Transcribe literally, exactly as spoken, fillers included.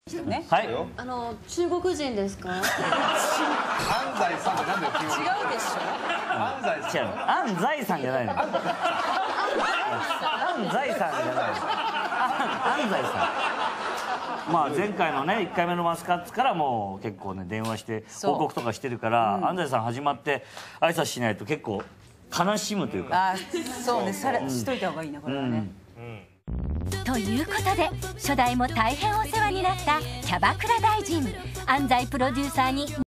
ね、 はい。 あの中国人ですか？ 安西さんってなんだよ。 違うでしょ。 安西さん。 違う。安西さんじゃないの。安西さんじゃない。安西さん。まあ前回のねいっかいめのマスカッツからもう結構ね電話して報告とかしてるから、安西さん始まって挨拶しないと結構悲しむというか。 あ、そうね。されしといた方がいいなこれはね。 ということで初代も大変お世話になったキャバクラ大臣安西プロデューサーに